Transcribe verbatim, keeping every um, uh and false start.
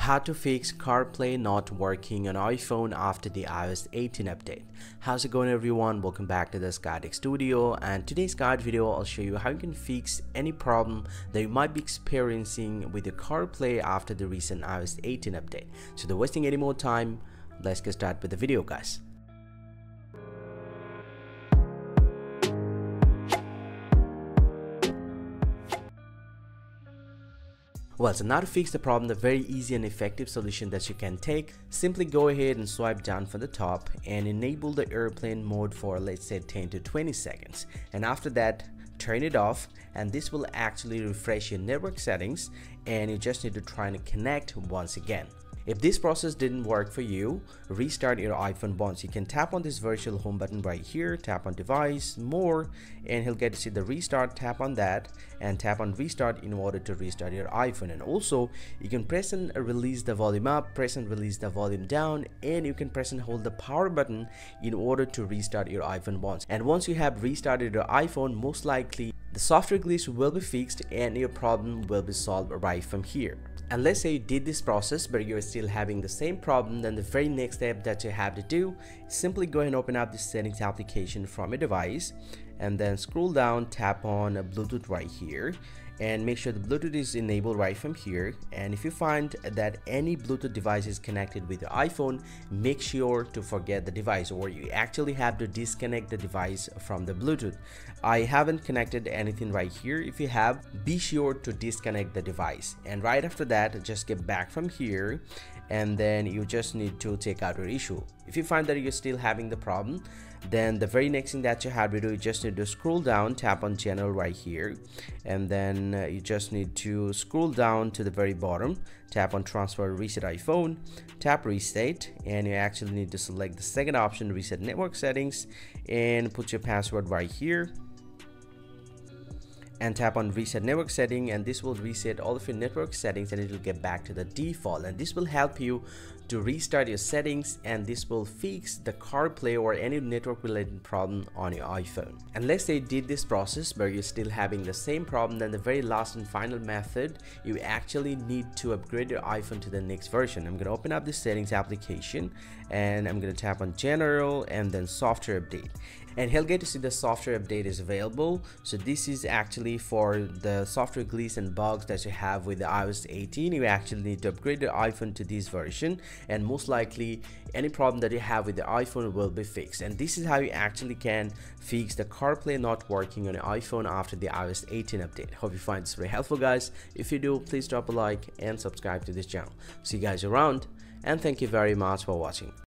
How to fix CarPlay not working on iPhone after the i O S eighteen update. How's it going, everyone? Welcome back to this guide studio, and today's guide video I'll show you how you can fix any problem that you might be experiencing with your CarPlay after the recent i O S eighteen update. So without wasting any more time, let's get started with the video, guys. Well, so now to fix the problem, the very easy and effective solution that you can take, simply go ahead and swipe down from the top and enable the airplane mode for, let's say, ten to twenty seconds. And after that, turn it off, and this will actually refresh your network settings, and you just need to try and connect once again. If this process didn't work for you, restart your iPhone once. You can tap on this virtual home button right here, tap on device, more, and he'll get to see the restart. Tap on that and tap on restart in order to restart your iPhone. And also you can press and release the volume up, press and release the volume down, and you can press and hold the power button in order to restart your iPhone once. And once you have restarted your iPhone, most likely the software glitch will be fixed and your problem will be solved right from here. And let's say you did this process but you're still having the same problem, then the very next step that you have to do is simply go and open up the settings application from your device, and then scroll down, tap on Bluetooth right here, and make sure the Bluetooth is enabled right from here. And if you find that any Bluetooth device is connected with your iPhone, make sure to forget the device, or you actually have to disconnect the device from the Bluetooth. I haven't connected anything right here. If you have, be sure to disconnect the device, and right after that just get back from here, and then you just need to take out your issue. If you find that you're still having the problem, then the very next thing that you have to do, you just need to scroll down, tap on general right here, and then uh, you just need to scroll down to the very bottom, tap on transfer reset iPhone, tap reset, and you actually need to select the second option, reset network settings, and put your password right here and tap on reset network setting, and this will reset all of your network settings and it will get back to the default. And this will help you to restart your settings, and this will fix the CarPlay or any network related problem on your iPhone. And let's say you did this process but you're still having the same problem, then the very last and final method, you actually need to upgrade your iPhone to the next version. I'm going to open up the settings application and I'm going to tap on general and then software update, and he'll get to see the software update is available. So this is actually for the software glitches and bugs that you have with the i O S eighteen. You actually need to upgrade your iPhone to this version, and most likely any problem that you have with the iPhone will be fixed. And this is how you actually can fix the CarPlay not working on your iPhone after the i O S eighteen update. Hope you find this very helpful, guys. If you do, please drop a like and subscribe to this channel. See you guys around, and thank you very much for watching.